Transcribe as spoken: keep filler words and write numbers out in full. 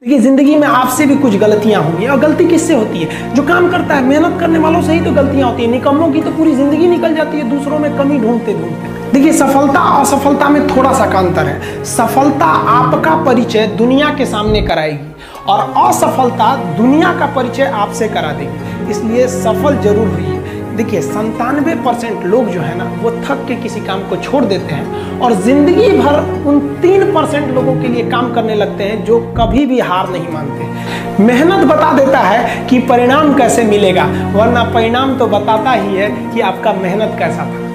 देखिए, जिंदगी में आपसे भी कुछ गलतियां होंगी, और गलती किससे होती है? जो काम करता है, मेहनत करने वालों से ही तो गलतियां होती है। निकम्मों की तो पूरी जिंदगी निकल जाती है दूसरों में कमी ढूंढते ढूंढते। देखिए, सफलता और असफलता में थोड़ा सा का अंतर है। सफलता आपका परिचय दुनिया के सामने कराएगी और असफलता दुनिया का परिचय आपसे करा देगी। इसलिए सफल जरूर हुई। देखिए, संतानवे परसेंट लोग जो है ना, वो थक के किसी काम को छोड़ देते हैं और जिंदगी भर उन तीन परसेंट लोगों के लिए काम करने लगते हैं जो कभी भी हार नहीं मानते। मेहनत बता देता है कि परिणाम कैसे मिलेगा, वरना परिणाम तो बताता ही है कि आपका मेहनत कैसा था।